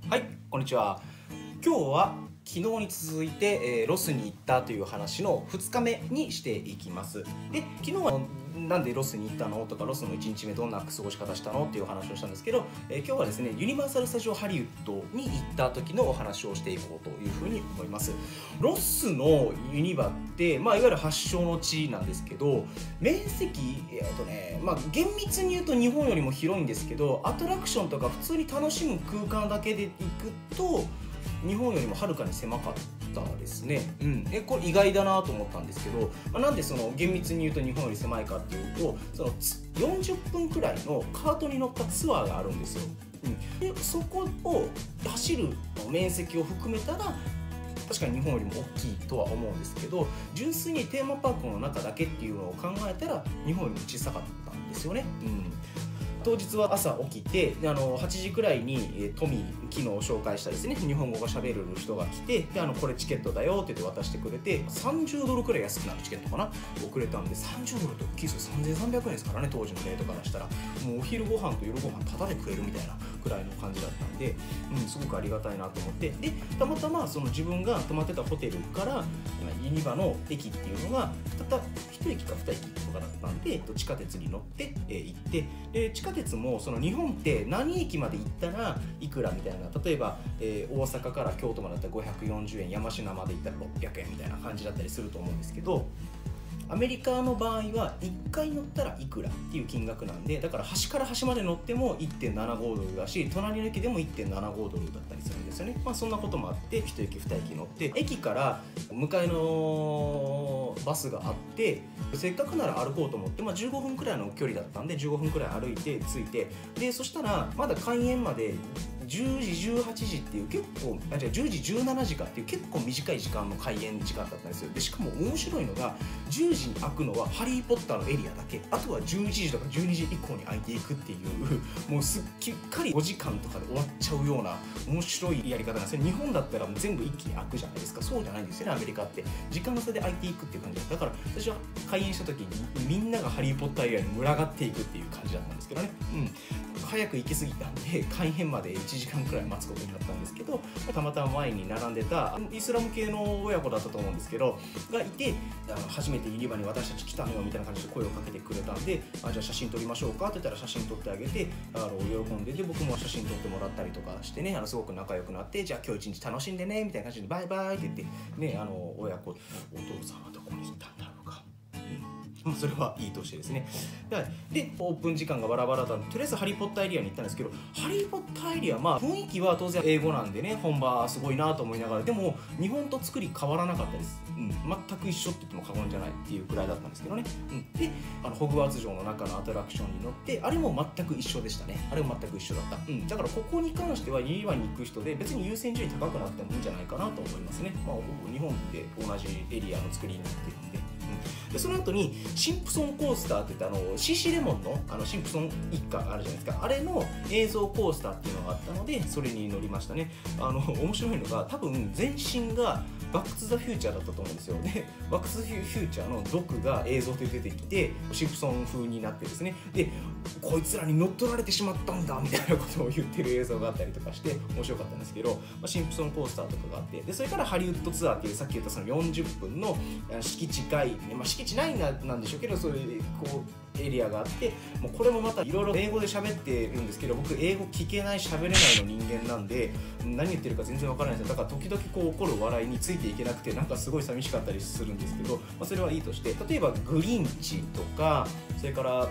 はい、こんにちは。今日は昨日に続いて、ロスに行ったという話の2日目にしていきます。で、昨日はなんでロスに行ったのとか、ロスの1日目どんな過ごし方したのっていう話をしたんですけど、今日はですね、ユニバーサル・スタジオ・ハリウッドに行った時のお話をしていこうというふうに思います。ロスのユニバって、いわゆる発祥の地なんですけど、面積、厳密に言うと日本よりも広いんですけど、アトラクションとか普通に楽しむ空間だけで行くと日本よりもはるかに狭かったですね。これ意外だなと思ったんですけど、なんでその厳密に言うと日本より狭いかっていうと、その40分くらいのカートに乗ったツアーがあるんですよ。でそこを走る面積を含めたら確かに日本よりも大きいとは思うんですけど、純粋にテーマパークの中だけっていうのを考えたら日本よりも小さかったんですよね。当日は朝起きて8時くらいにトミー昨日紹介したですね日本語が喋れる人が来て、でこれチケットだよって言って渡してくれて、30ドルくらい安くなるチケットかなをくれたんで、30ドルって大きいですよ。3300円ですからね、当時のレートからしたら。もうお昼ご飯と夜ご飯タダで食えるみたいなくらいの感じだったんで、すごくありがたいなと思って、でたまたまその自分が泊まってたホテルからユニバの駅っていうのがたった1駅か2駅とかだったんで、地下鉄に乗って行って、で地下鉄もその日本って何駅まで行ったらいくらみたいな、例えば、大阪から京都までだったら540円、山科まで行ったら600円みたいな感じだったりすると思うんですけど、アメリカの場合は1回乗ったらいくらっていう金額なんで、だから端から端まで乗っても 1.75 ドルだし、隣の駅でも 1.75 ドルだったりするんですよね。そんなこともあって1駅2駅乗って、駅から向かいのバスがあって、せっかくなら歩こうと思って、15分くらいの距離だったんで15分くらい歩いて着いて、でそしたらまだ開園まで10時18時っていう結構10時17時かっていう結構短い時間の開園時間だったんですよ。でしかも面白いのが10時に開くのはハリー・ポッターのエリアだけ、あとは11時とか12時以降に開いていくっていうもうすっかり5時間とかで終わっちゃうような面白いやり方なんですよ。日本だったらもう全部一気に開くじゃないですか。そうじゃないんですよね、アメリカって時間の差で開いていくっていう感じだから、私は開園した時にみんながハリー・ポッターエリアに群がっていくっていう感じだったんですけどね。早く行き過ぎたんで開園まで1時間くらい待つことになったんですけど、たまたま前に並んでたイスラム系の親子だったと思うんですけどがいて、初めてユニバに私たち来たのよみたいな感じで声をかけてくれたんで、じゃあ写真撮りましょうかって言ったら写真撮ってあげて喜んで、僕も写真撮ってもらったりとかしてね、すごく仲良くなって、じゃあ今日一日楽しんでねみたいな感じでバイバイって言ってね、親子、お父さんはどこに行ったんだろうか。それはいいとしてですね。でオープン時間がバラバラだったんで、とりあえずハリー・ポッターエリアに行ったんですけど、ハリー・ポッターエリア雰囲気は当然英語なんでね、本場すごいなと思いながら、でも日本と作り変わらなかったです。全く一緒って言っても過言じゃないっていうくらいだったんですけどね。でホグワーツ城の中のアトラクションに乗って、あれも全く一緒でしたね。あれも全く一緒だった。だからここに関してはユニバに行く人で別に優先順位高くなってもいいんじゃないかなと思いますね。ほぼ日本で同じエリアの作りになっているんで。でその後にシンプソンコースターって言ってCC レモンのシンプソン一家あるじゃないですか、あれの映像コースターっていうのがあったのでそれに乗りましたね。面白いのが多分全身がバック・トゥ・ザ・フューチャーだったと思うんですよ。でバック・トゥ・ザ・フューチャーのドクが映像で出てきてシンプソン風になってですね、でこいつらに乗っ取られてしまったんだみたいなことを言ってる映像があったりとかして面白かったんですけど、シンプソンコースターとかがあって、でそれからハリウッドツアーっていうさっき言ったその40分の敷地外、敷地内なんでしょうけど、そういうエリアがあって、もうこれもまたいろいろ英語で喋ってるんですけど、僕英語聞けない喋れないの人間なんで何言ってるか全然わからないんですよ。だから時々起こる笑いについていけなくてなんかすごい寂しかったりするんですけど、それはいいとして、例えばグリンチとかそれから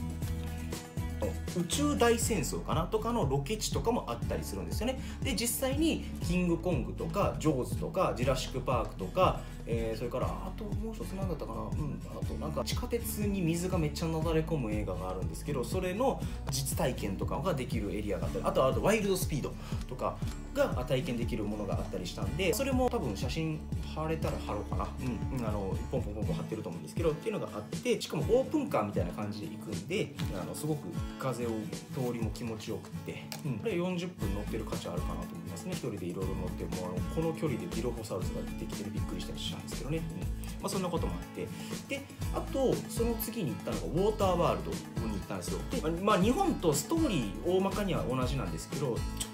宇宙大戦争かなとかのロケ地とかもあったりするんですよね。で実際にキングコングとかジョーズとかジュラシックパークとか、それからあともう一つ何だったかな、あとなんか地下鉄に水がめっちゃなだれ込む映画があるんですけど、それの実体験とかができるエリアがあったり、あとワイルドスピードとかが体験できるものがあったりしたんで、それも多分写真貼れたら貼ろうかな、ポンポンポンポン貼ってると思うんですけどっていうのがあって、しかもオープンカーみたいな感じで行くんで、すごく風を通りも気持ちよくって、これ40分乗ってる価値あるかなと思いますね。一人でいろいろ乗ってもこの距離でディロフォサウルスが出てきてびっくりしたりしたんですけどね。そんなこともあって、であとその次に行ったのがウォーターワールドに行ったんですよ。で、日本とストーリー大まかには同じなんですけど、ちょっ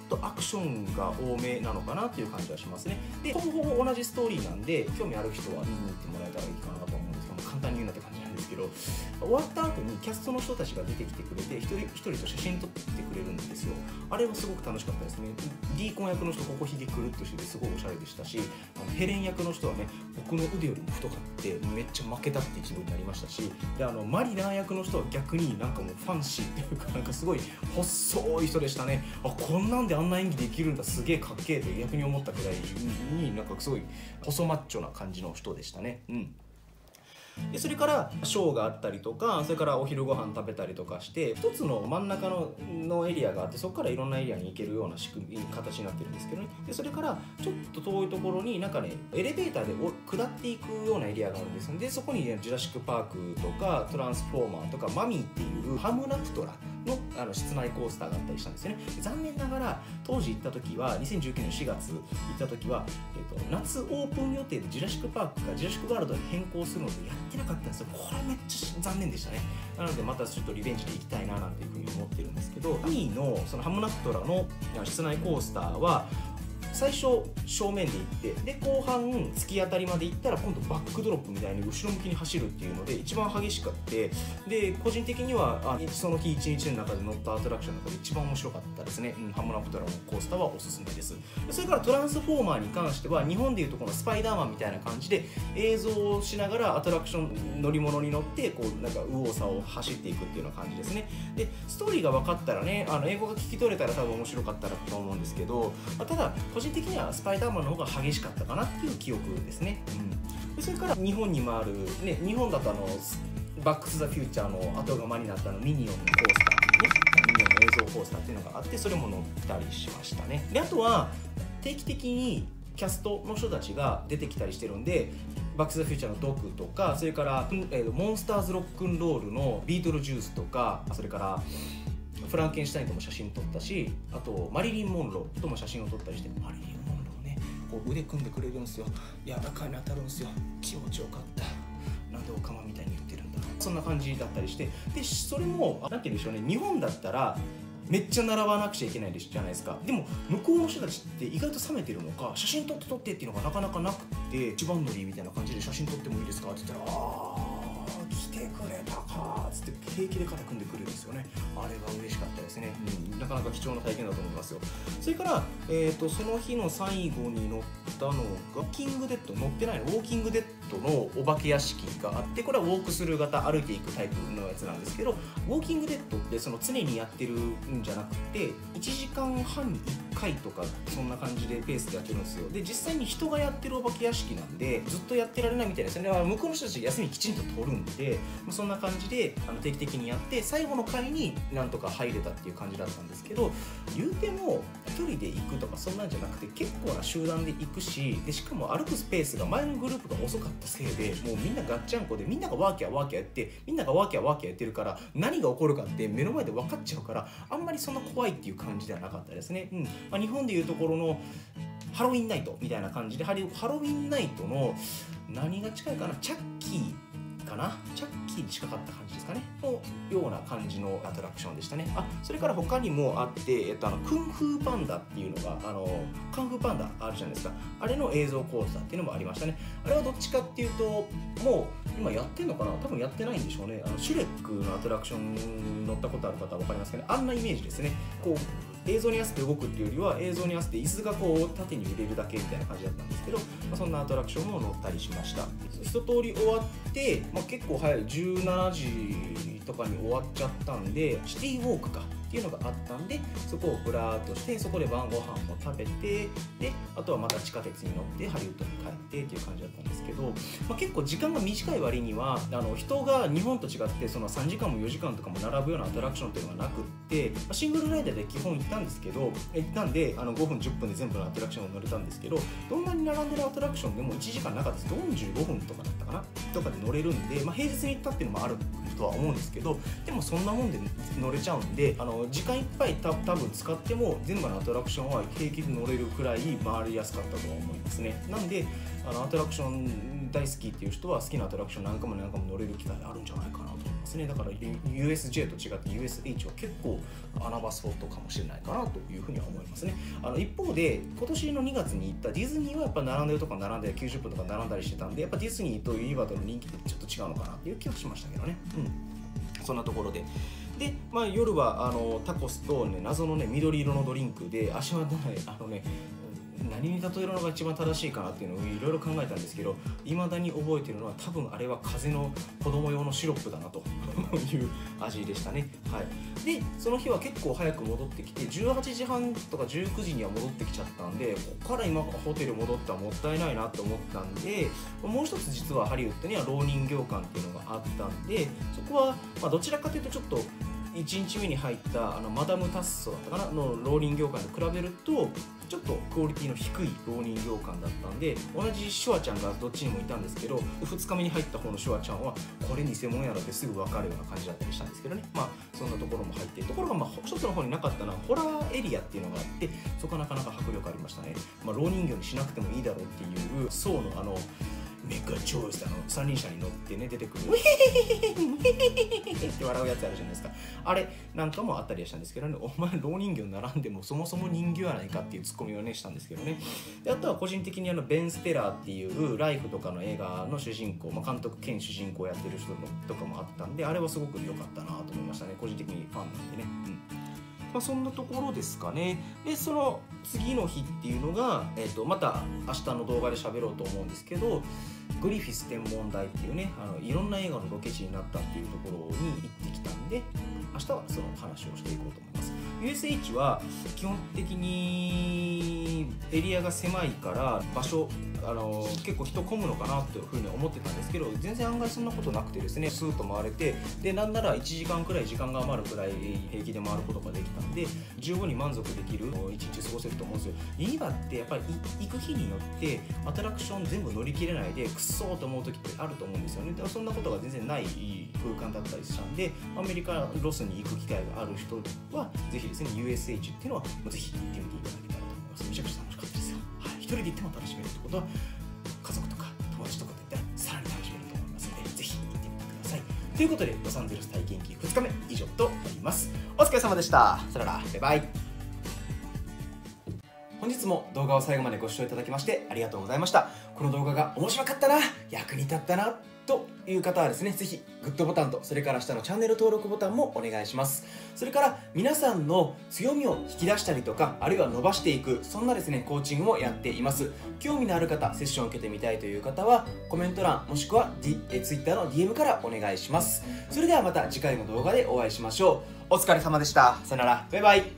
とアクションが多めなのかなという感じはしますね。でほぼほぼ同じストーリーなんで、興味ある人は見に行ってもらえたらいいかなと思うんですけども、簡単に言うなって感じなんですけど、終わった後にキャストの人たちが出てきてくれて、一人一人と写真撮ってくれるんですよ。あれはすごく楽しかったですね。ディーコン役の人、ここひげくるっとしててすごいおしゃれでしたし、ヘレン役の人はね、僕の腕よりも太かってめっちゃ負けたって一部になりましたし、でマリナー役の人は逆になんかもうファンシーっていうか、なんかすごい細い人でしたね。こんなんであんな演技できるんだ、すげえかっけえって逆に思ったくらいに、なんかすごい細マッチョな感じの人でしたね。でそれからショーがあったりとか、それからお昼ご飯食べたりとかして、一つの真ん中のエリアがあって、そこからいろんなエリアに行けるような形になってるんですけどね。でそれからちょっと遠いところになんかね、エレベーターで下っていくようなエリアがあるんです。でそこにね、ジュラシック・パークとかトランスフォーマーとかマミーっていうハムナプトラの室内コースターがあったりしたんですよね。残念ながら当時行った時は2019年4月行った時は、夏オープン予定でジュラシック・パークがジュラシック・ワールドに変更するのでやってなかったんですよ。これめっちゃ残念でしたね。なのでまたちょっとリベンジで行きたいななんていうふうに思ってるんですけど、マミーのそのハムナプトラの室内コースターは最初正面で行って、で後半突き当たりまで行ったら今度バックドロップみたいに後ろ向きに走るっていうので一番激しかって、で個人的にはその日一日の中で乗ったアトラクションの中で一番面白かったですね。ハムナプトラのコースターはおすすめです。それからトランスフォーマーに関しては日本でいうとこのスパイダーマンみたいな感じで映像をしながらアトラクション乗り物に乗ってこうなんか右往左往走っていくっていうような感じですね。でストーリーが分かったらね、英語が聞き取れたら多分面白かったらと思うんですけど、ただ個人的にはスパイダーマンの方が激しかったかなっていう記憶ですね。でそれから日本にもある、ね、日本だとバック・トゥ・ザ・フューチャーの後釜になったミニオンのコースター、ミニオンの映像コースターっていうのがあって、それも乗ったりしましたね。であとは定期的にキャストの人たちが出てきたりしてるんで、バック・トゥ・ザ・フューチャーのドクとか、それから、モンスターズ・ロックンロールのビートルジュースとか、それからフランケンシュタインとも写真撮ったし、あとマリリン・モンローとも写真を撮ったりして、マリリン・モンローね、こう腕組んでくれるんですよ。柔らかいの当たるんですよ。気持ちよかった。なんでオカマみたいに言ってるんだろう。そんな感じだったりして、でそれもなんて言うんでしょうね、日本だったらめっちゃ並ばなくちゃいけないじゃないですか。でも向こうの人たちって意外と冷めてるのか、写真撮ってっていうのがなかなかなくて、一番乗りみたいな感じで写真撮ってもいいですかって言ったら、来てくれたかつって平気で肩組んでくれるんですよね。あれが嬉しかったですね。なかなか貴重な体験だと思いますよ。それから、その日の最後に乗ったのがウォーキングデッド、乗ってないのウォーキングデッドのお化け屋敷があって、これはウォークスルー型、歩いていくタイプのやつなんですけど、ウォーキングデッドってその常にやってるんじゃなくて1時間半に1回とかそんな感じでペースでやってるんですよ。で実際に人がやってるお化け屋敷なんでずっとやってられないみたいですね。向こうの人たち休みきちんと取るんで、そんな感じで定期的にやって最後の回になんとか入れたっていう感じだったんですけど、言うても1人で行くとかそんなんじゃなくて結構な集団で行くし、でしかも歩くスペースが前のグループが遅かったせいでもうみんなガッチャンコでみんながワーキャーワーキャーやって、みんながワーキャーワーキャーやってるから何が起こるかって目の前で分かっちゃうから、あんまりそんな怖いっていう感じではなかったですね。日本でいうところのハロウィンナイトみたいな感じで、ハロウィンナイトの何が近いかな、チャッキーかな、チャッキーに近かった感じですかねのような感じのアトラクションでしたね。それから他にもあって、クンフーパンダっていうのがカンフーパンダあるじゃないですか。あれの映像コースターっていうのもありましたね。あれはどっちかっていうともう今やってんのかな、多分やってないんでしょうね。シュレックのアトラクション乗ったことある方は分かりますかね。あんなイメージですね。こう映像に合わせて動くっていうよりは映像に合わせて椅子がこう縦に揺れるだけみたいな感じだったんですけど、そんなアトラクションも乗ったりしました。一通り終わって、結構早い17時とかに終わっちゃったんで、シティウォークかっていうのがあったんで、そこをブラーっとして、そこで晩ご飯も食べて、であとはまた地下鉄に乗ってハリウッドに帰ってっていう感じだったんですけど、結構時間が短い割には人が日本と違ってその3時間も4時間とかも並ぶようなアトラクションっていうのがなくって、シングルライダーで基本行ったんですけど、行ったんで5分10分で全部のアトラクションを乗れたんですけど、どんなに並んでるアトラクションでも1時間なかったです。45分とかだったかなとかで乗れるんで、平日に行ったっていうのもあるとは思うんですけど、でもそんなもんで乗れちゃうんで、時間いっぱい多分使っても全部のアトラクションは平気で乗れるくらい回りやすかったとは思いますね。なんでアトラクション大好きっていう人は好きなアトラクション何回も何回も乗れる機会あるんじゃないかなと思いますね。だから USJ と違って USH は結構穴場スポットかもしれないかなというふうには思いますね。一方で今年の2月に行ったディズニーはやっぱ並んでるとか並んで90分とか並んだりしてたんで、やっぱディズニーとユニバとの人気ってちょっと違うのかなっていう気はしましたけどね。そんなところで。で、夜はタコスと、ね、謎の、ね、緑色のドリンクで、足は何に例えるのが一番正しいかなっていうのをいろいろ考えたんですけど、いまだに覚えてるのは多分あれは風邪の子供用のシロップだなという味でしたね。はい、でその日は結構早く戻ってきて18時半とか19時には戻ってきちゃったんで、ここから今ホテル戻ったらもったいないなと思ったんで、もう一つ実はハリウッドにはろう人形館っていうのがあったんで、そこはどちらかというとちょっと1日目に入ったマダム・タッソだったかなのろう人形館と比べるとちょっとクオリティの低いろう人形館だったんで、同じシュワちゃんがどっちにもいたんですけど、2日目に入った方のシュワちゃんはこれ偽物やろってすぐ分かるような感じだったりしたんですけどね。そんなところも入って、ところが一つの方になかったのはホラーエリアっていうのがあって、そこはなかなか迫力ありましたね。ろう人形にしなくてもいいだろうっていう層のメガチョイス三輪車に乗ってね出てくるウヘヘヘヘって笑うやつあるじゃないですか。あれなんかもあったりしたんですけどね、お前ろう人形並んでもそもそも人形やないかっていうツッコミをねしたんですけどね。であとは個人的にベン・ステラーっていうライフとかの映画の主人公、監督兼主人公をやってる人とかもあったんで、あれはすごく良かったなと思いましたね。個人的にファンなんでね。そんなところですかね。でその次の日っていうのが、また明日の動画で喋ろうと思うんですけど、グリフィス天文台っていうねいろんな映画のロケ地になったっていうところに行ってきたんで、明日はその話をしていこうと思います。USH は基本的にエリアが狭いから場所結構人混むのかなというふうに思ってたんですけど、全然案外そんなことなくてですね、スーッと回れて、でなんなら1時間くらい時間が余るくらい平気で回ることができたんで、十分に満足できる一日過ごせると思うんですよ。ユニバってやっぱり行く日によってアトラクション全部乗り切れないでくっそーと思う時ってあると思うんですよね。そんなことが全然ない空間だったりしたんで、アメリカロスに行く機会がある人はぜひですね USH っていうのはぜひ行ってみていただけたらと思います。めちゃくちゃ楽しかったですよ。一人で行っても楽しめるってことは、家族とか友達とかで行ったらさらに楽しめると思いますので、ぜひ行ってみてください。ということでロサンゼルス体験記2日目以上となります。お疲れ様でした。さよなら、バイバイ。本日も動画を最後までご視聴いただきましてありがとうございました。この動画が面白かったな、役に立ったなという方はですね、ぜひグッドボタンと、それから下のチャンネル登録ボタンもお願いします。それから皆さんの強みを引き出したりとか、あるいは伸ばしていく、そんなですねコーチングもやっています。興味のある方、セッションを受けてみたいという方はコメント欄もしくは、Twitter の DM からお願いします。それではまた次回の動画でお会いしましょう。お疲れ様でした。さよなら、バイバイ。